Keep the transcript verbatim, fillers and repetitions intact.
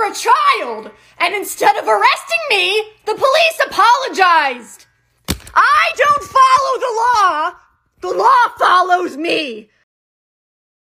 for a child, and instead of arresting me, the police apologized. I don't follow the law. The law follows me.